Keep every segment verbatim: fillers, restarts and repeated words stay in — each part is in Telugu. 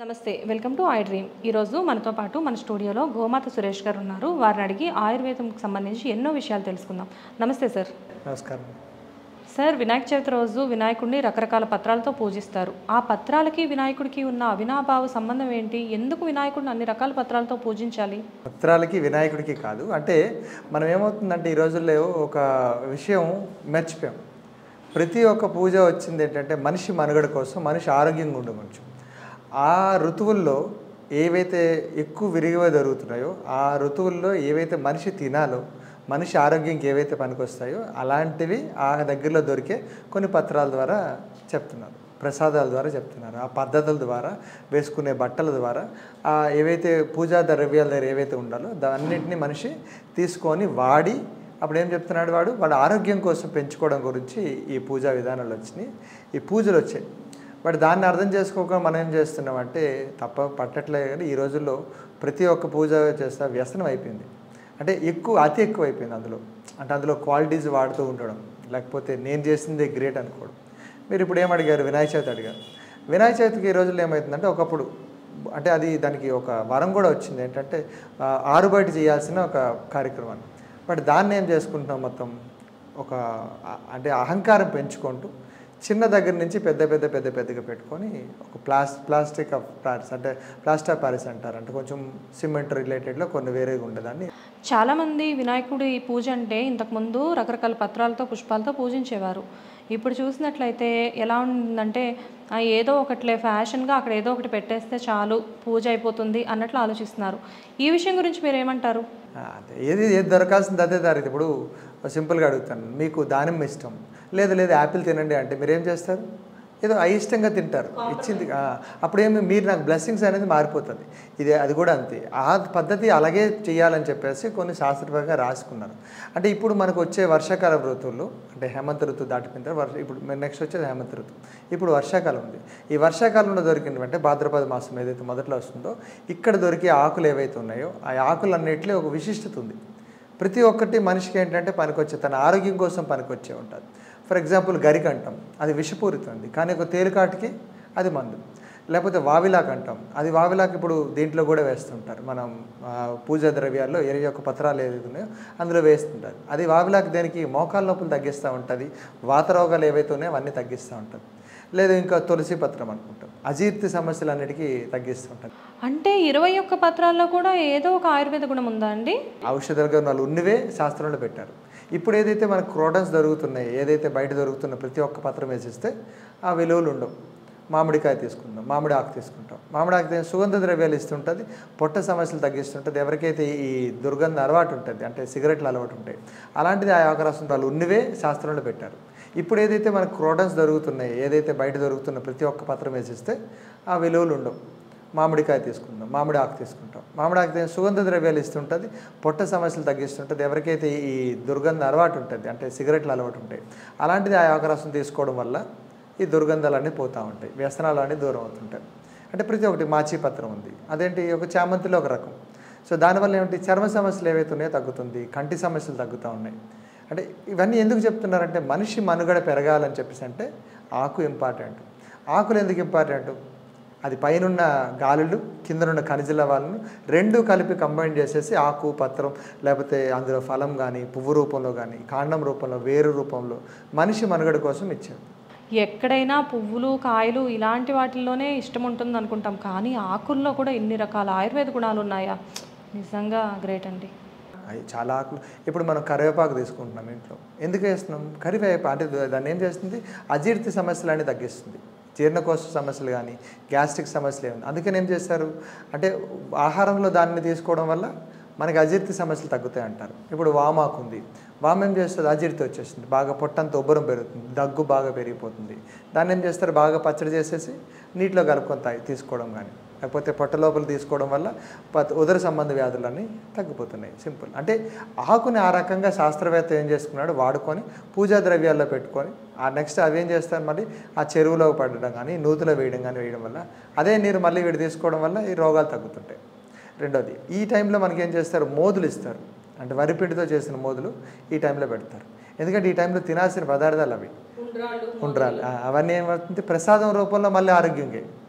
నమస్తే వెల్కమ్ టు ఐ డ్రీమ్ ఈరోజు మనతో పాటు మన స్టూడియోలో గోమాత సురేష్ గారు ఉన్నారు. వారిని అడిగి ఆయుర్వేదంకి సంబంధించి ఎన్నో విషయాలు తెలుసుకుందాం. నమస్తే సార్. నమస్కారం సార్. వినాయక చవితి రోజు వినాయకుడిని రకరకాల పత్రాలతో పూజిస్తారు. ఆ పత్రాలకి వినాయకుడికి ఉన్న అవినాభావ సంబంధం ఏంటి? ఎందుకు వినాయకుడిని అన్ని రకాల పత్రాలతో పూజించాలి? పత్రాలకి వినాయకుడికి కాదు, అంటే మనం ఏమవుతుందంటే ఈ రోజుల్లో ఒక విషయం మర్చిపోయాం. ప్రతి ఒక్క పూజ వచ్చింది ఏంటంటే మనిషి మనుగడ కోసం, మనిషి ఆరోగ్యంగా ఉండే కొంచెం ఆ ఋతువుల్లో ఏవైతే ఎక్కువ విరిగిగా జరుగుతున్నాయో, ఆ ఋతువుల్లో ఏవైతే మనిషి తినాలో, మనిషి ఆరోగ్యంకి ఏవైతే పనికొస్తాయో అలాంటివి ఆ దగ్గరలో దొరికే కొన్ని పత్రాల ద్వారా చెప్తున్నారు, ప్రసాదాల ద్వారా చెప్తున్నారు, ఆ పద్ధతుల ద్వారా, వేసుకునే బట్టల ద్వారా, ఆ ఏవైతే పూజా ద్రవ్యాల దగ్గర ఏవైతే ఉండాలో దాన్నింటినీ మనిషి తీసుకొని వాడి అప్పుడు ఏం చెప్తున్నాడు వాడు వాడు ఆరోగ్యం కోసం పెంచుకోవడం గురించి ఈ పూజా విధానాలు వచ్చినాయి, ఈ పూజలు వచ్చాయి. బట్ దాన్ని అర్థం చేసుకోకుండా మనం ఏం చేస్తున్నామంటే తప్ప పట్టట్లేదు. కానీ ఈ రోజుల్లో ప్రతి ఒక్క పూజ చేస్తా వ్యసనం అయిపోయింది. అంటే ఎక్కువ అతి ఎక్కువ అయిపోయింది అందులో. అంటే అందులో క్వాలిటీస్ వాడుతూ ఉండడం, లేకపోతే నేను చేసిందే గ్రేట్ అనుకోవడం. మీరు ఇప్పుడు ఏం అడిగారు? వినాయక చవితి అడిగారు. వినాయక చవితికి ఈ రోజుల్లో ఏమవుతుందంటే ఒకప్పుడు అంటే అది దానికి ఒక వరం కూడా వచ్చింది ఏంటంటే ఆరుబయట చేయాల్సిన ఒక కార్యక్రమాన్ని. బట్ దాన్ని ఏం చేసుకుంటున్నాం మొత్తం ఒక అంటే అహంకారం పెంచుకుంటూ చిన్న దగ్గర నుంచి పెద్ద పెద్ద పెద్ద పెద్దగా పెట్టుకొని ఒక ప్లాస్ ప్లాస్టిక్ ఆఫ్ ప్యారిస్ అంటే ప్లాస్టర్ ఆఫ్ ప్యారిస్ అంటారు. అంటే కొంచెం సిమెంట్ రిలేటెడ్లో కొన్ని వేరేగా ఉండేదాన్ని. చాలామంది వినాయకుడి పూజ అంటే ఇంతకుముందు రకరకాల పత్రాలతో పుష్పాలతో పూజించేవారు. ఇప్పుడు చూసినట్లయితే ఎలా ఉందంటే ఏదో ఒకట్లే ఫ్యాషన్గా అక్కడ ఏదో ఒకటి పెట్టేస్తే చాలు పూజ అయిపోతుంది అన్నట్లు ఆలోచిస్తున్నారు. ఈ విషయం గురించి మీరు ఏమంటారు? అదే ఏది ఏది దొరకాల్సింది అదే దారి. ఇప్పుడు సింపుల్గా అడుగుతాను, మీకు దానిమ్మ ఇష్టం లేదు లేదు యాపిల్ తినండి అంటే మీరు ఏం చేస్తారు? ఏదో అయిష్టంగా తింటారు, ఇచ్చింది. అప్పుడేమి మీరు నాకు బ్లెస్సింగ్స్ అనేది మారిపోతుంది. ఇది అది కూడా అంతే. ఆ పద్ధతి అలాగే చేయాలని చెప్పేసి కొన్ని శాస్త్రపరంగా రాసుకున్నారు. అంటే ఇప్పుడు మనకు వచ్చే వర్షాకాల ఋతువులు అంటే హేమంత ఋతువు దాటిపోయిన తర్వాత వర్ష ఇప్పుడు నెక్స్ట్ వచ్చేది హేమంత ఋతువు. ఇప్పుడు వర్షాకాలం ఉంది. ఈ వర్షాకాలంలో దొరికినవంటే భాద్రపద మాసం ఏదైతే మొదట్లో వస్తుందో ఇక్కడ దొరికే ఆకులు ఏవైతే ఉన్నాయో ఆ ఆకులన్నిటిలో ఒక విశిష్టత ఉంది. ప్రతి ఒక్కటి మనిషికి ఏంటంటే పనికొచ్చే, తన ఆరోగ్యం కోసం పనికొచ్చే ఉంటుంది. ఫర్ ఎగ్జాంపుల్ గరిక అంటాం, అది విషపూరితం, కానీ ఒక తేలికాటికి అది మందు. లేకపోతే వావిలాక్ అంటాం, అది వావిలాక్ ఇప్పుడు దీంట్లో కూడా వేస్తుంటారు. మనం పూజా ద్రవ్యాల్లో ఇరవై ఒక్క పత్రాలు ఏదైతే ఉన్నాయో అందులో వేస్తుంటారు. అది వావిలాక్ దేనికి? మోకాళ్ళ నొప్పులు తగ్గిస్తూ ఉంటుంది, వాత రోగాలు ఏవైతే ఉన్నాయో అవన్నీ తగ్గిస్తూ ఉంటుంది. లేదు ఇంకా తులసి పత్రం అనుకుంటాం, అజీర్తి సమస్యలన్నిటికీ తగ్గిస్తూ ఉంటుంది. అంటే ఇరవై ఒక్క పత్రాల్లో కూడా ఏదో ఒక ఆయుర్వేద గుణం ఉందా అండి? ఔషధ గుణాలు ఉన్నవే శాస్త్రంలో పెట్టారు. ఇప్పుడు ఏదైతే మనకు క్రోటన్స్ దొరుకుతున్నాయి, ఏదైతే బయట దొరుకుతున్న ప్రతి ఒక్క పత్రం వేసిస్తే ఆ విలువలు ఉండవు. మామిడికాయ తీసుకుంటాం, మామిడి ఆకు తీసుకుంటాం, మామిడి ఆకు సుగంధ ద్రవ్యాలు ఇస్తుంటుంది, పొట్ట సమస్యలు తగ్గిస్తుంటుంది. ఎవరికైతే ఈ దుర్గంధ అలవాటు ఉంటుంది అంటే సిగరెట్లు అలవాటు ఉంటాయి అలాంటిది ఆ ఆకరాసం వాళ్ళు ఉన్నవే శాస్త్రంలో పెట్టారు. ఇప్పుడు ఏదైతే మనకు క్రోటన్స్ దొరుకుతున్నాయి, ఏదైతే బయట దొరుకుతున్న ప్రతి ఒక్క పత్రం వేసిస్తే ఆ విలువలు ఉండవు. మామిడికాయ తీసుకుంటాం, మామిడి ఆకు తీసుకుంటాం, మామిడి ఆకు సుగంధ ద్రవ్యాలు ఇస్తుంటుంది, పొట్ట సమస్యలు తగ్గిస్తుంటుంది. ఎవరికైతే ఈ దుర్గంధ అలవాటు ఉంటుంది అంటే సిగరెట్లు అలవాటు ఉంటాయి అలాంటిది ఆ ఆకరాసం తీసుకోవడం వల్ల ఈ దుర్గంధాలన్నీ పోతూ ఉంటాయి, వ్యసనాలు అన్నీ దూరం అవుతుంటాయి. అంటే ప్రతి ఒక్కటి మాచిపత్రం ఉంది, అదేంటి ఒక చామంతిలో ఒక రకం. సో దానివల్ల ఏమిటి? చర్మ సమస్యలు ఏవైతే ఉన్నాయో తగ్గుతుంది, కంటి సమస్యలు తగ్గుతూ ఉన్నాయి. అంటే ఇవన్నీ ఎందుకు చెప్తున్నారంటే మనిషి మనుగడ పెరగాలని చెప్పేసి అంటే ఆకు ఇంపార్టెంట్. ఆకులు ఎందుకు ఇంపార్టెంట్? అది పైనున్న గాలులు కిందనున్న ఖనిజ లవణాలను రెండు కలిపి కంబైన్ చేసేసి ఆకు పత్రం లేకపోతే అందులో ఫలం కానీ పువ్వు రూపంలో కానీ కాండం రూపంలో వేరు రూపంలో మనిషి మనుగడ కోసం ఇచ్చారు. ఎక్కడైనా పువ్వులు కాయలు ఇలాంటి వాటిల్లోనే ఇష్టం ఉంటుంది అనుకుంటాం, కానీ ఆకుల్లో కూడా ఇన్ని రకాల ఆయుర్వేద గుణాలు ఉన్నాయా? నిజంగా గ్రేట్ అండి. అవి చాలా ఆకులు. ఇప్పుడు మనం కరివేపాకు తీసుకుంటున్నాం ఇంట్లో, ఎందుకు వేస్తున్నాం? కరివేపాకు అంటే దాన్ని ఏం చేస్తుంది? అజీర్తి సమస్యలు తగ్గిస్తుంది, జీర్ణకోశ సమస్యలు కానీ గ్యాస్ట్రిక్ సమస్యలు ఏమి. అందుకని ఏం చేస్తారు అంటే ఆహారంలో దాన్ని తీసుకోవడం వల్ల మనకి అజీర్తి సమస్యలు తగ్గుతాయి అంటారు. ఇప్పుడు వామాకు ఉంది, వామ ఏం చేస్తుంది? అజీర్తి వచ్చేస్తుంది, బాగా పొట్టంత ఉబ్బరం పెరుగుతుంది, దగ్గు బాగా పెరిగిపోతుంది. దాన్ని ఏం చేస్తారు? బాగా పచ్చడి చేసేసి నీటిలో కలుపుకొని తాగి తీసుకోవడం కానీ లేకపోతే పొట్ట లోపల తీసుకోవడం వల్ల ఉదర సంబంధ వ్యాధులన్నీ తగ్గిపోతున్నాయి. సింపుల్. అంటే ఆకుని ఆ రకంగా శాస్త్రవేత్త ఏం చేసుకున్నాడు వాడుకొని పూజా ద్రవ్యాల్లో పెట్టుకొని ఆ నెక్స్ట్ అవి ఏం చేస్తారు మళ్ళీ ఆ చెరువులో పడడం కానీ నూతులో వేయడం కానీ వేయడం వల్ల అదే నీరు మళ్ళీ వీడు తీసుకోవడం వల్ల ఈ రోగాలు తగ్గుతుంటాయి. రెండోది, ఈ టైంలో మనకి ఏం చేస్తారు? మోదులు ఇస్తారు, అంటే వరిపిండితో చేసిన మోదులు ఈ టైంలో పెడతారు. ఎందుకంటే ఈ టైంలో తినాల్సిన పదార్థాలు అవి ఉండ్రాలు, అవన్నీ ఏమవుతుంది? ప్రసాదం రూపంలో మళ్ళీ ఆరోగ్యంగా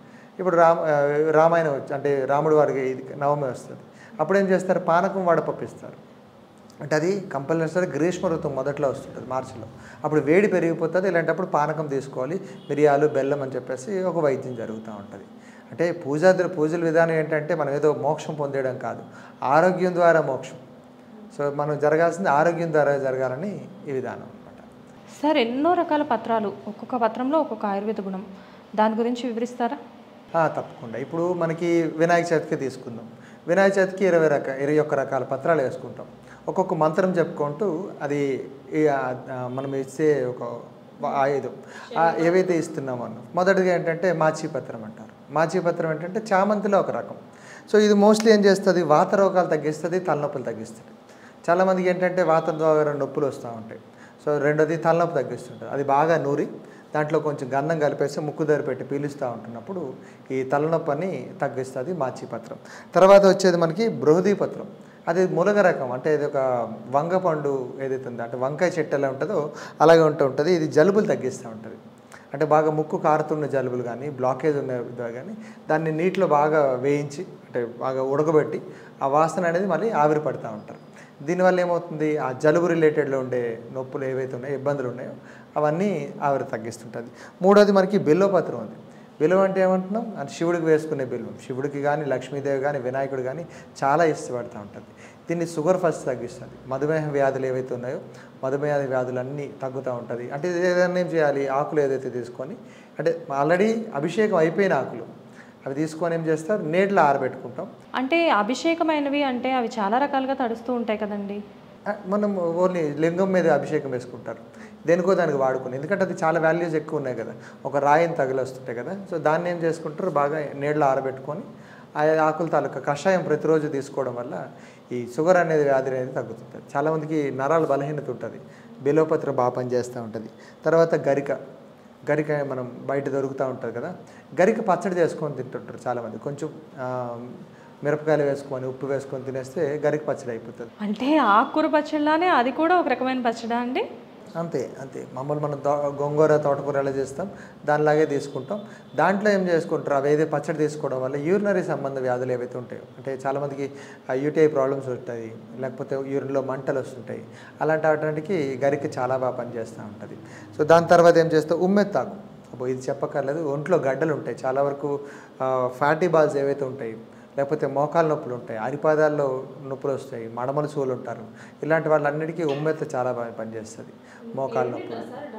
ఇప్పుడు రామ రామాయణం వచ్చి అంటే రాముడి వారికి ఇది నవమి వస్తుంది, అప్పుడు ఏం చేస్తారు, పానకం వడపప్పు ఇస్తారు. అంటే అది కంపల్సరీ గ్రీష్మ ఋతువు మొదట్లో వస్తుంటుంది మార్చిలో, అప్పుడు వేడి పెరిగిపోతుంది. ఇలాంటప్పుడు పానకం తీసుకోవాలి, మిరియాలు బెల్లం అని చెప్పేసి ఒక వైద్యం జరుగుతూ ఉంటుంది. అంటే పూజా పూజల విధానం ఏంటంటే మనం ఏదో మోక్షం పొందేయడం కాదు, ఆరోగ్యం ద్వారా మోక్షం. సో మనం జరగాల్సింది ఆరోగ్యం ద్వారా జరగాలని ఈ విధానం అనమాట. సార్ ఎన్నో రకాల పత్రాలు, ఒక్కొక్క పత్రంలో ఒక్కొక్క ఆయుర్వేద గుణం, దాని గురించి వివరిస్తారా? తప్పకుండా. ఇప్పుడు మనకి వినాయక చవితికి తీసుకుందాం. వినాయక చవితికి ఇరవై రక ఇరవై ఒక్క రకాల పత్రాలు వేసుకుంటాం. ఒక్కొక్క మంత్రం చెప్పుకుంటూ అది మనం ఇచ్చే ఒక ఆయుధం ఏవైతే ఇస్తున్నామో అన్న మొదటిగా ఏంటంటే మాచీపత్రం అంటారు. మాచీపత్రం ఏంటంటే చామంతిలో ఒక రకం. సో ఇది మోస్ట్లీ ఏం చేస్తుంది, వాత రోగాలు తగ్గిస్తుంది, తలనొప్పులు తగ్గిస్తుంది. చాలామందికి ఏంటంటే వాత ద్వారా నొప్పులు వస్తూ ఉంటాయి. సో రెండోది తలనొప్పి తగ్గిస్తుంటుంది. అది బాగా నూరి దాంట్లో కొంచెం గంధం కలిపేసి ముక్కు దగ్గర పెట్టి పీలుస్తూ ఉంటున్నప్పుడు ఈ తలనొప్పిని తగ్గిస్తుంది మాచీపత్రం. తర్వాత వచ్చేది మనకి బృహదీపత్రం. అది ములగ రకం, అంటే ఇది ఒక వంగ పండు ఏదైతే ఉందో అంటే వంకాయ చెట్టు ఎలా ఉంటుందో అలాగే ఉంటూ ఉంటుంది. ఇది జలుబులు తగ్గిస్తూ ఉంటుంది. అంటే బాగా ముక్కు కారుతున్న జలుబులు కానీ బ్లాకేజ్ ఉన్న కానీ దాన్ని నీటిలో బాగా వేయించి అంటే బాగా ఉడకబెట్టి ఆ వాసన అనేది మళ్ళీ ఆవిరి పడుతూ ఉంటారు. దీనివల్ల ఏమవుతుంది, ఆ జలుబు రిలేటెడ్లో ఉండే నొప్పులు ఏవైతే ఉన్నాయో ఇబ్బందులు ఉన్నాయో అవన్నీ ఆవిరి తగ్గిస్తుంటుంది. మూడోది మనకి బిల్వపత్రం ఉంది. బిల్వం అంటే ఏమంటున్నాం అంటే శివుడికి వేసుకునే బిల్వం. శివుడికి కానీ లక్ష్మీదేవి కానీ వినాయకుడు కానీ చాలా ఇష్టపడుతూ ఉంటుంది. దీన్ని షుగర్ ఫస్ట్ తగ్గిస్తుంది. మధుమేహ వ్యాధులు ఏవైతే ఉన్నాయో మధుమేహ వ్యాధులన్నీ తగ్గుతూ ఉంటుంది. అంటే ఏదైనా ఏం చేయాలి, ఆకులు ఏదైతే తీసుకొని అంటే ఆల్రెడీ అభిషేకం అయిపోయిన ఆకులు అవి తీసుకొని ఏం చేస్తారు, నీటిలో ఆరబెట్టుకుంటాం. అంటే అభిషేకమైనవి అంటే అవి చాలా రకాలుగా తడుస్తూ ఉంటాయి కదండి. మనం ఓన్లీ లింగం మీద అభిషేకం వేసుకుంటారు, దేనికో దానికి వాడుకుని, ఎందుకంటే అది చాలా వాల్యూస్ ఎక్కువ ఉన్నాయి కదా, ఒక రాయిని తగిలొస్తుంటాయి కదా. సో దాన్ని ఏం చేసుకుంటారు, బాగా నీళ్ళలో ఆరబెట్టుకొని ఆ ఆకుల తాలూకా కషాయం ప్రతిరోజు తీసుకోవడం వల్ల ఈ షుగర్ అనేది వ్యాధి అనేది తగ్గుతుంటుంది. చాలామందికి నరాల బలహీనత ఉంటుంది, బిల్వపత్ర బాగా పనిచేస్తూ ఉంటుంది. తర్వాత గరిక, గరిక మనం బయట దొరుకుతూ ఉంటుంది కదా, గరిక పచ్చడి చేసుకొని తింటుంటారు చాలామంది. కొంచెం మిరపకాయలు వేసుకొని ఉప్పు వేసుకొని తినేస్తే గరిక పచ్చడి అయిపోతుంది. అంటే ఆకుకూర పచ్చడిలానే అది కూడా ఒక రకమైన పచ్చడా అండి? అంతే అంతే మామూలు మనం గోంగూర తోటకూర ఎలా చేస్తాం దానిలాగే తీసుకుంటాం. దాంట్లో ఏం చేసుకుంటారు, అవి ఏదో పచ్చడి తీసుకోవడం వల్ల యూరినరీ సంబంధ వ్యాధులు ఏవైతే ఉంటాయో, అంటే చాలామందికి యూటీఐ ప్రాబ్లమ్స్ ఉంటాయి, లేకపోతే యూరిన్లో మంటలు వస్తుంటాయి, అలాంటి వాటికి గరిక చాలా బాగా పనిచేస్తూ ఉంటుంది. సో దాని తర్వాత ఏం చేస్తాం, ఉమ్మెత్తాకు. అబ్బో ఇది చెప్పక్కర్లేదు, ఒంట్లో గడ్డలు ఉంటాయి చాలా వరకు, ఫ్యాటీ బాల్స్ ఏవైతే ఉంటాయి, లేకపోతే మోకాలు నొప్పులు ఉంటాయి, అరిపాదాల్లో నొప్పులు వస్తాయి, మడమలు సూలు ఉంటారు, ఇలాంటి వాళ్ళన్నిటికీ ఉమ్మెత్త చాలా బాగా పనిచేస్తుంది. మోకాలు నొప్పులు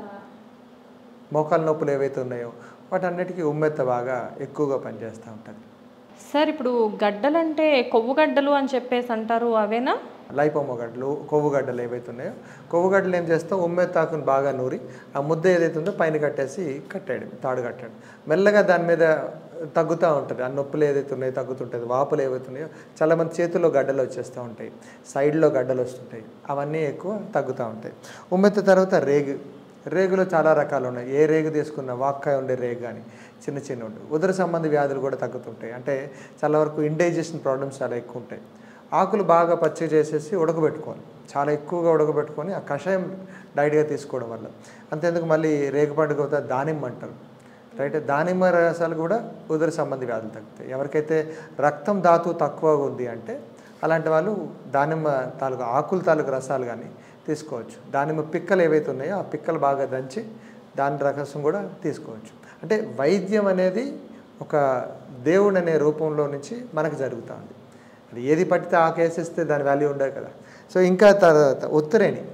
మోకాలు నొప్పులు ఏవైతే ఉన్నాయో వాటన్నిటికీ ఉమ్మెత్త బాగా ఎక్కువగా పనిచేస్తూ ఉంటుంది. సార్ ఇప్పుడు గడ్డలు అంటే కొవ్వు గడ్డలు అని చెప్పేసి అంటారు, అవేనా? లైపోమా గడ్డలు, కొవ్వు గడ్డలు ఏవైతే ఉన్నాయో కొవ్వు గడ్డలు ఏం చేస్తాం, ఉమ్మెత్తాకుని బాగా నూరి ఆ ముద్ద ఏదైతే ఉందో పైన కట్టేసి కట్టాడు, తాడు కట్టాడు, మెల్లగా దాని మీద తగ్గుతూ ఉంటుంది. ఆ నొప్పులు ఏదైతే ఉన్నాయో తగ్గుతుంటుంది. వాపులు ఏవైతే ఉన్నాయో చాలామంది చేతుల్లో గడ్డలు వచ్చేస్తూ ఉంటాయి, సైడ్లో గడ్డలు వస్తుంటాయి, అవన్నీ ఎక్కువ తగ్గుతూ ఉంటాయి. ఉమ్మెత్త తర్వాత రేగు, రేగులో చాలా రకాలు ఉన్నాయి. ఏ రేగు తీసుకున్నా వాక్కాయ ఉండే రేగు కానీ చిన్న చిన్న ఉంటాయి. ఉదర సంబంధి వ్యాధులు కూడా తగ్గుతుంటాయి. అంటే చాలా వరకు ఇండైజెషన్ ప్రాబ్లమ్స్ చాలా ఎక్కువ ఉంటాయి. ఆకులు బాగా పచ్చి చేసేసి ఉడకబెట్టుకోవాలి, చాలా ఎక్కువగా ఉడకబెట్టుకొని ఆ కషాయం డైట్గా తీసుకోవడం వల్ల. అంతేందుకు మళ్ళీ రేగు పండుగ అవుతుంది, దానిమ్మ అంటారు రైట్, దానిమ్మ రసాలు కూడా ఉదర సంబంధి వ్యాధులు తగ్గుతాయి. ఎవరికైతే రక్తం ధాతువు తక్కువగా ఉంది అంటే అలాంటి వాళ్ళు దానిమ్మ తాలూకు ఆకుల తాలూకు రసాలు కానీ తీసుకోవచ్చు. దానిమ్మ పిక్కలు ఏవైతే ఉన్నాయో ఆ పిక్కలు బాగా దంచి దాని రకసం కూడా తీసుకోవచ్చు. అంటే వైద్యం అనేది ఒక దేవుడు అనే రూపంలో నుంచి మనకు జరుగుతూ ఉంది. అది ఏది పట్టితే ఆ కేసేస్తే దాని వాల్యూ ఉండదు కదా. సో ఇంకా తర్వాత ఉత్తరేణి,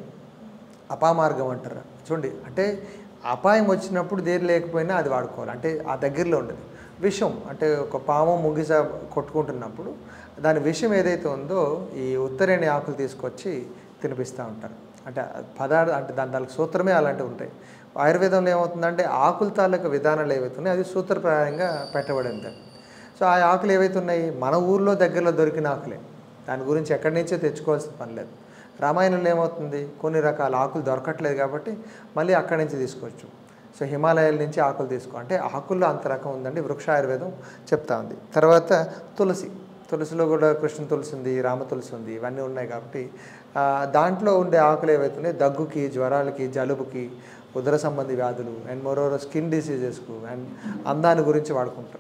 అపామార్గం అంటారు చూడండి, అంటే అపాయం వచ్చినప్పుడు దేని లేకపోయినా అది వాడుకోవాలి, అంటే ఆ దగ్గరలో ఉండదు. విషం అంటే ఒక పాము ముగిస కొట్టుకుంటున్నప్పుడు దాని విషం ఏదైతే ఉందో ఈ ఉత్తరేణి ఆకులు తీసుకొచ్చి తినిపిస్తూ ఉంటారు. అంటే పదార్థ అంటే దాని దానికి సూత్రమే అలాంటివి ఉంటాయి. ఆయుర్వేదంలో ఏమవుతుందంటే ఆకుల తాలూకు విధానాలు ఏవైతే ఉన్నాయో అది సూత్రప్రాయంగా పెట్టబడింది. సో ఆ ఆకులు ఏవైతే ఉన్నాయి మన ఊర్లో దగ్గరలో దొరికిన ఆకులే, దాని గురించి ఎక్కడి నుంచో తెచ్చుకోవాల్సిన పని లేదు. రామాయణంలో ఏమవుతుంది, కొన్ని రకాల ఆకులు దొరకట్లేదు కాబట్టి మళ్ళీ అక్కడి నుంచి తీసుకోవచ్చు. సో హిమాలయాల నుంచి ఆకులు తీసుకో అంటే ఆకుల్లో అంత రకం ఉందండి, వృక్ష ఆయుర్వేదం చెప్తా ఉంది. తర్వాత తులసి, తులసిలో కూడా కృష్ణ తులసి ఉంది, రామ తులసి ఉంది, ఇవన్నీ ఉన్నాయి కాబట్టి దాంట్లో ఉండే ఆకులు ఏవైతే ఉన్నాయో దగ్గుకి, జ్వరాలకి, జలుబుకి, ఉదర సంబంధి వ్యాధులు అండ్ మోరోవర్ స్కిన్ డిసీజెస్కు అండ్ అందాన్ని గురించి వాడుకుంటారు.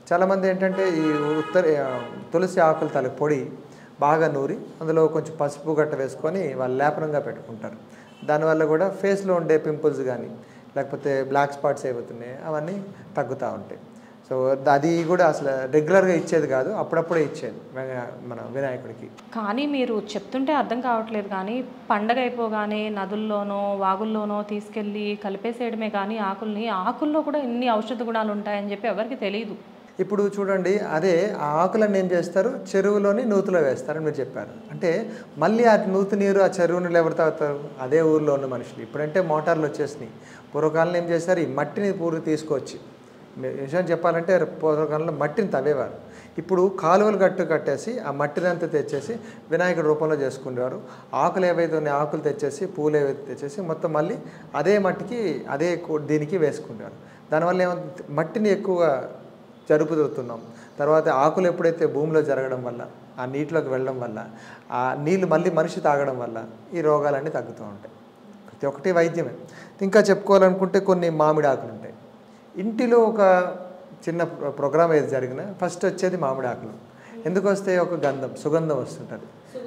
చాలామంది ఏంటంటే ఈ ఉత్తర తులసి ఆకుల తల పొడి బాగా నూరి అందులో కొంచెం పసుపు గట్ట వేసుకొని వాళ్ళు లేపనంగా పెట్టుకుంటారు. దానివల్ల కూడా ఫేస్లో ఉండే పింపుల్స్ కానీ లేకపోతే బ్లాక్ స్పాట్స్ ఏవవుతున్నాయి అవన్నీ తగ్గుతూ ఉంటాయి. సో అది కూడా అసలు రెగ్యులర్గా ఇచ్చేది కాదు, అప్పుడప్పుడే ఇచ్చేది మన వినాయకుడికి. కానీ మీరు చెప్తుంటే అర్థం కావట్లేదు, కానీ పండగ అయిపోగానే నదుల్లోనో వాగుల్లోనో తీసుకెళ్ళి కలిపేసేయడమే కానీ ఆకుల్ని ఆకుల్లో కూడా ఇన్ని ఔషధ గుణాలు ఉంటాయని చెప్పి ఎవరికి తెలియదు. ఇప్పుడు చూడండి, అదే ఆ ఆకులను ఏం చేస్తారు, చెరువులోని నూతిలో వేస్తారని మీరు చెప్పారు. అంటే మళ్ళీ ఆ నూతి నీరు ఆ చెరువు నీళ్ళు ఎవరు తాగుతారు? అదే ఊర్లో ఉన్న మనుషులు. ఇప్పుడంటే మోటార్లు వచ్చేసినాయి. పూర్వకాలంలో ఏం చేస్తారు, ఈ మట్టిని పూర్తి తీసుకొచ్చి, విషయం చెప్పాలంటే పూర్వకాలంలో మట్టిని తవ్వేవారు. ఇప్పుడు కాలువలు గట్టు కట్టేసి ఆ మట్టినంతా తెచ్చేసి వినాయకుడి రూపంలో చేసుకునేవారు. ఆకులు ఏవైతే ఉన్నాయి ఆకులు తెచ్చేసి పూలు ఏవైతే తెచ్చేసి మొత్తం మళ్ళీ అదే మట్టికి అదే దీనికి వేసుకునేవారు. దానివల్ల ఏమంటే మట్టిని ఎక్కువగా జరుపుతున్నాం. తర్వాత ఆకులు ఎప్పుడైతే భూమిలో జరగడం వల్ల ఆ నీటిలోకి వెళ్ళడం వల్ల ఆ నీళ్ళు మళ్ళీ మనిషి తాగడం వల్ల ఈ రోగాలన్నీ తగ్గుతూ ఉంటాయి. ప్రతి ఒక్కటి వైద్యమే. ఇంకా చెప్పుకోవాలనుకుంటే కొన్ని మామిడి ఆకులు ఉంటాయి. ఇంటిలో ఒక చిన్న ప్రోగ్రామ్ ఏది జరిగినా ఫస్ట్ వచ్చేది మామిడి ఆకులు. ఎందుకు వస్తే ఒక గంధం సుగంధం వస్తుంటుంది,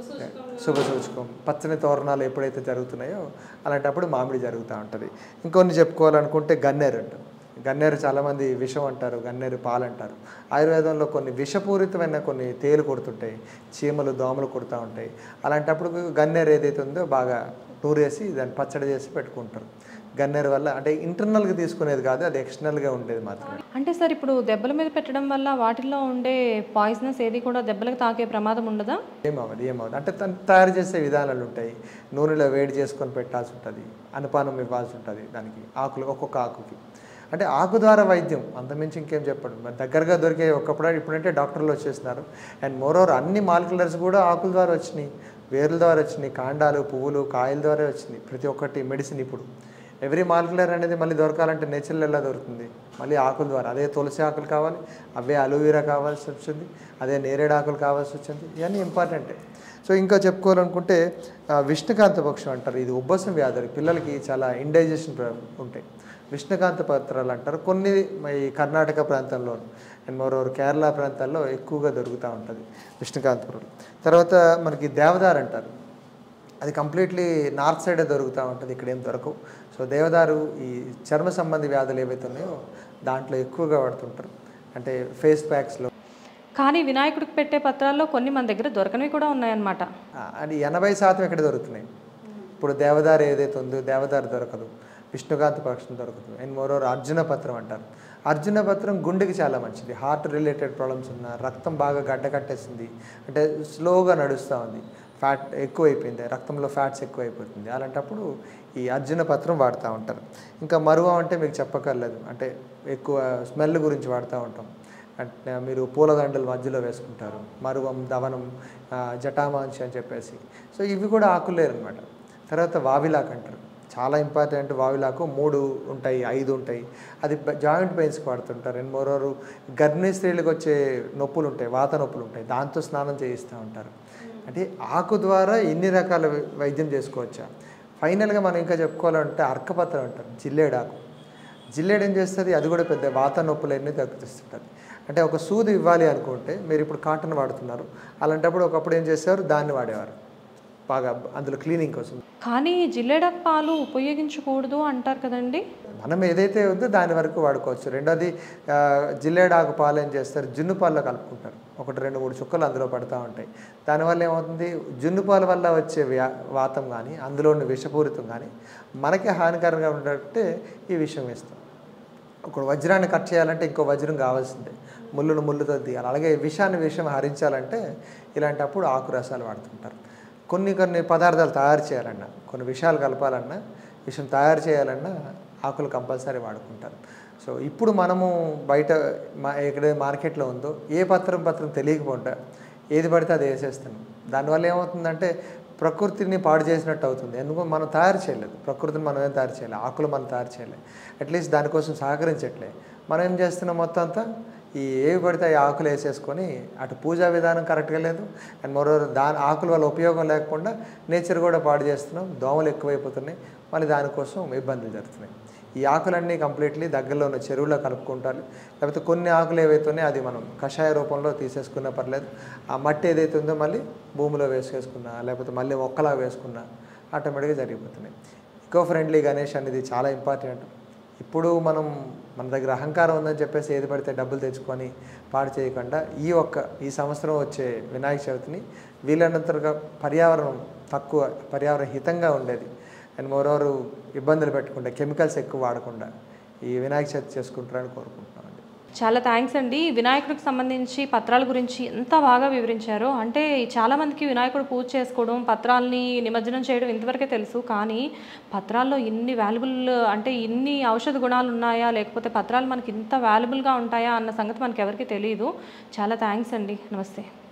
శుభ సూచకం. పచ్చని తోరణాలు ఎప్పుడైతే జరుగుతున్నాయో అలాంటప్పుడు మామిడి జరుగుతూ ఉంటుంది. ఇంకొన్ని చెప్పుకోవాలనుకుంటే గన్నేరు అంటారు. గన్నేరు చాలామంది విషం అంటారు, గన్నేరు పాలు అంటారు. ఆయుర్వేదంలో కొన్ని విషపూరితమైన కొన్ని తేలు కొడుతుంటాయి, చీమలు దోమలు కొడుతూ ఉంటాయి. అలాంటప్పుడు గన్నేరు ఏదైతే ఉందో బాగా నూరేసి దాన్ని పచ్చడి చేసి పెట్టుకుంటారు. గన్నేరు వల్ల అంటే ఇంటర్నల్గా తీసుకునేది కాదు, అది ఎక్స్టర్నల్గా ఉండేది మాత్రమే. అంటే సార్ ఇప్పుడు దెబ్బల మీద పెట్టడం వల్ల వాటిల్లో ఉండే పాయిజనస్ ఏది కూడా దెబ్బలకు తాకే ప్రమాదం ఉండదా? ఏమవ్వదు ఏమవ్వదు అంటే తను తయారు చేసే విధానాలు ఉంటాయి. నూనెలో వేడి చేసుకొని పెట్టాల్సి ఉంటుంది, అనుపానం ఇవ్వాల్సి ఉంటుంది దానికి, ఆకులు ఒక్కొక్క ఆకుకి. అంటే ఆకు ద్వారా వైద్యం, అంతమించి ఇంకేం చెప్పడం. మరి దగ్గరగా దొరికే ఒకప్పుడు ఇప్పుడంటే డాక్టర్లు వచ్చేస్తున్నారు. అండ్ మోరోవర్ అన్ని మాలిక్యులర్స్ కూడా ఆకుల ద్వారా వచ్చినాయి, వేర్ల ద్వారా వచ్చినాయి, కాండాలు పువ్వులు కాయల ద్వారా వచ్చినాయి. ప్రతి ఒక్కటి మెడిసిన్ ఇప్పుడు ఎవ్రీ మాలిక్యులర్ అనేది మళ్ళీ దొరకాలంటే నేచురల్ ఎలా దొరుకుతుంది? మళ్ళీ ఆకుల ద్వారా. అదే తులసి ఆకులు కావాలి, అవే అలోవెరా కావాల్సి వచ్చింది, అదే నేరేడు ఆకులు కావాల్సి వచ్చింది. ఇవన్నీ ఇంపార్టెంటే. సో ఇంకా చెప్పుకోవాలనుకుంటే విష్ణుకాంత పక్షం అంటారు. ఇది ఉబ్బసం వ్యాధులు, పిల్లలకి చాలా ఇండైజెషన్ ఉంటాయి. విష్ణుకాంత పత్రాలు అంటారు. కొన్ని ఈ కర్ణాటక ప్రాంతంలో అండ్ మరోవర్ కేరళ ప్రాంతాల్లో ఎక్కువగా దొరుకుతూ ఉంటుంది విష్ణుకాంత పత్రాలు. తర్వాత మనకి దేవదారు అంటారు. అది కంప్లీట్లీ నార్త్ సైడే దొరుకుతూ ఉంటుంది, ఇక్కడ ఏం దొరకవు. సో దేవదారు ఈ చర్మ సంబంధి వ్యాధులు ఏవైతే ఉన్నాయో దాంట్లో ఎక్కువగా వాడుతుంటారు, అంటే ఫేస్ ప్యాక్స్లో. కానీ వినాయకుడికి పెట్టే పత్రాల్లో కొన్ని మన దగ్గర దొరకనివి కూడా ఉన్నాయన్నమాట. అది ఎనభై శాతం ఎక్కడ దొరుకుతున్నాయి. ఇప్పుడు దేవదారు ఏదైతే ఉందో దేవదారు దొరకదు, విష్ణుకాంత పక్షం దొరకదు. అండ్ మోరోవర్ అర్జున పత్రం అంటారు. అర్జున పత్రం గుండెకి చాలా మంచిది. హార్ట్ రిలేటెడ్ ప్రాబ్లమ్స్ ఉన్న, రక్తం బాగా గడ్డ కట్టేసింది అంటే స్లోగా నడుస్తూ ఉంది, ఫ్యాట్ ఎక్కువైపోయింది, రక్తంలో ఫ్యాట్స్ ఎక్కువైపోతుంది, అలాంటప్పుడు ఈ అర్జున పత్రం వాడుతూ ఉంటారు. ఇంకా మరువం అంటే మీకు చెప్పక్కర్లేదు, అంటే ఎక్కువ స్మెల్ గురించి వాడుతూ ఉంటాం. అంటే మీరు పూలదండలు మధ్యలో వేసుకుంటారు, మరువం, దవనం, జటామాంచి అని చెప్పేసి. సో ఇవి కూడా ఆకులేరు అనమాట. తర్వాత వావిలాక్ అంటారు, చాలా ఇంపార్టెంట్. వావిలాకు మూడు ఉంటాయి, ఐదు ఉంటాయి. అది జాయింట్ పెయిన్స్కి వాడుతుంటారు. అండ్ మోరోరు గర్భిణీ స్త్రీలకు వచ్చే నొప్పులు ఉంటాయి, వాత నొప్పులు ఉంటాయి, దాంతో స్నానం చేయిస్తూ ఉంటారు. అంటే ఆకు ద్వారా ఎన్ని రకాల వైద్యం చేసుకోవచ్చా. ఫైనల్గా మనం ఇంకా చెప్పుకోవాలంటే అర్కపత్రం అంటారు, జిల్లేడాకు. జిల్లేడు ఏం చేస్తుంది, అది కూడా పెద్ద వాత నొప్పులన్నీ తగ్గిస్తుంటుంది. అంటే ఒక సూది ఇవ్వాలి అనుకుంటే మీరు ఇప్పుడు కాటన్ వాడుతున్నారు, అలాంటప్పుడు ఒకప్పుడు ఏం చేసేవారు, దాన్ని వాడేవారు బాగా అందులో క్లీనింగ్ కోసం. కానీ జిల్లేడాకు పాలు ఉపయోగించకూడదు అంటారు కదండి. మనం ఏదైతే ఉందో దాని వరకు వాడుకోవచ్చు. రెండోది జిల్లేడాకు పాలు ఏం చేస్తారు, జున్ను పాలలో కలుపుకుంటారు. ఒకటి రెండు మూడు చుక్కలు అందులో పడుతూ ఉంటాయి. దానివల్ల ఏమవుతుంది, జున్ను పాల వల్ల వచ్చే వ్యా వాతం కానీ అందులోని విషపూరితం కానీ మనకి హానికరంగా ఉండేటే ఈ విషయం వేస్తాం. ఒక వజ్రాన్ని కట్ చేయాలంటే ఇంకో వజ్రం కావాల్సిందే, ముళ్ళును ముళ్ళుతో తీయాలి. అలాగే విషాన్ని విషం హరించాలంటే ఇలాంటప్పుడు ఆకు రసాలు వాడుతుంటారు. కొన్ని కొన్ని పదార్థాలు తయారు చేయాలన్నా, కొన్ని విషయాలు కలపాలన్నా, విషయం తయారు చేయాలన్నా ఆకులు కంపల్సరీ వాడుకుంటారు. సో ఇప్పుడు మనము బయట మా ఎక్కడ మార్కెట్లో ఉందో ఏ పత్రం పత్రం తెలియకపోతే ఏది పడితే అది వేసేస్తాను. దానివల్ల ఏమవుతుందంటే ప్రకృతిని పాడు చేసినట్టు అవుతుంది. ఎందుకు మనం తయారు చేయలేదు, ప్రకృతిని మనం ఏం తయారు చేయలేదు, ఆకులు మనం తయారు చేయలేదు, అట్లీస్ట్ దానికోసం సహకరించట్లే. మనం ఏం చేస్తున్నాం, మొత్తం అంతా ఈ ఏవి పడితే ఈ ఆకులు వేసేసుకొని అటు పూజా విధానం కరెక్ట్గా లేదు, అండ్ మరో దాని ఆకుల వల్ల ఉపయోగం లేకుండా నేచర్ కూడా పాడు చేస్తున్నాం, దోమలు ఎక్కువైపోతున్నాయి, మళ్ళీ దానికోసం ఇబ్బందులు జరుగుతున్నాయి. ఈ ఆకులన్నీ కంప్లీట్లీ దగ్గరలో ఉన్న చెరువులో కలుపుకుంటారు. లేకపోతే కొన్ని ఆకులు ఏవైతే ఉన్నాయో అది మనం కషాయ రూపంలో తీసేసుకున్నా పర్లేదు. ఆ మట్టి ఏదైతే ఉందో మళ్ళీ భూమిలో వేసేసుకున్నా లేకపోతే మళ్ళీ మొక్కలా వేసుకున్నా ఆటోమేటిక్గా జరిగిపోతున్నాయి. ఈకో ఫ్రెండ్లీ గణేష్ అనేది చాలా ఇంపార్టెంట్. ఇప్పుడు మనం మన దగ్గర అహంకారం ఉందని చెప్పేసి ఏది పడితే డబ్బులు తెచ్చుకొని పాడు చేయకుండా ఈ ఒక్క ఈ సంవత్సరం వచ్చే వినాయక చవితిని వీలైనంతగా పర్యావరణం తక్కువ పర్యావరణ హితంగా ఉండేది అండ్ మోరోవర్ ఇబ్బందులు పెట్టకుండా కెమికల్స్ ఎక్కువ వాడకుండా ఈ వినాయక చవితి చేసుకుంటారని కోరుకుంటున్నామండి. చాలా థ్యాంక్స్ అండి. వినాయకుడికి సంబంధించి పత్రాల గురించి ఎంత బాగా వివరించారో. అంటే చాలామందికి వినాయకుడు పూజ చేసుకోవడం, పత్రాలని నిమజ్జనం చేయడం ఇంతవరకే తెలుసు. కానీ పత్రాల్లో ఇన్ని వాల్యుబుల్ అంటే ఇన్ని ఔషధ గుణాలు ఉన్నాయా, లేకపోతే పత్రాలు మనకి ఇంత వాల్యుబుల్గా ఉంటాయా అన్న సంగతి మనకి ఎవరికి తెలియదు. చాలా థ్యాంక్స్ అండి. నమస్తే.